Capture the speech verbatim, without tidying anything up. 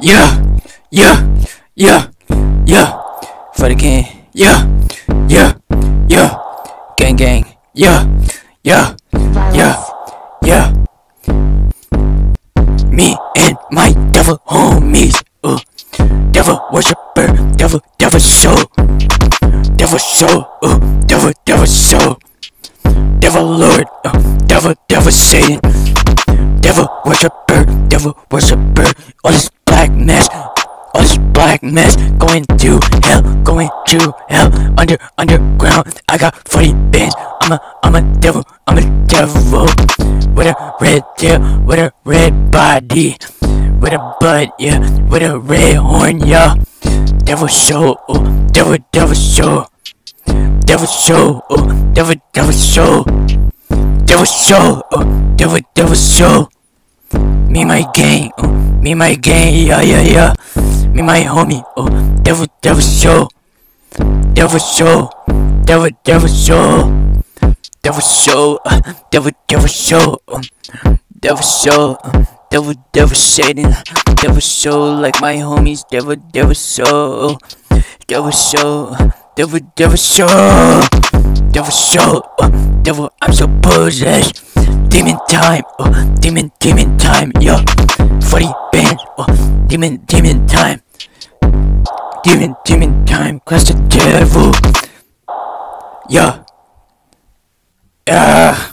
Yeah, yeah, yeah, yeah. For the king. Yeah, yeah, yeah. Gang, gang. Yeah, yeah, yeah, yeah. Me and my devil homies. Uh, devil worshiper, devil, devil show. Devil show, uh, devil, devil show. Devil Lord, uh, devil, devil Satan. Devil worshiper, devil worshiper. All this black mess, all this black mess. Going to hell, going to hell. Under, underground, I got forty bands. I'm a, I'm a devil, I'm a devil. With a red tail, with a red body. With a butt, yeah, with a red horn, yeah. Devil show, oh, devil, devil show. Devil show, oh, devil, devil show. Devil show, oh, devil, devil show. Me my gang, oh, me my gang, yeah, yeah, yeah. Me my homie, oh, devil, devil show. Devil show, devil, devil show. Devil show, uh, devil, devil show. Um, devil show, uh, devil, devil Satan. Devil show like my homies. Devil, devil show. Devil show, uh, devil, devil show. Devil show, uh, devil, I'm so possessed. Demon time, oh, demon, demon time, yo. forty bands, oh, demon, demon time. Demon, demon time, class the devil. Yeah. Yeah.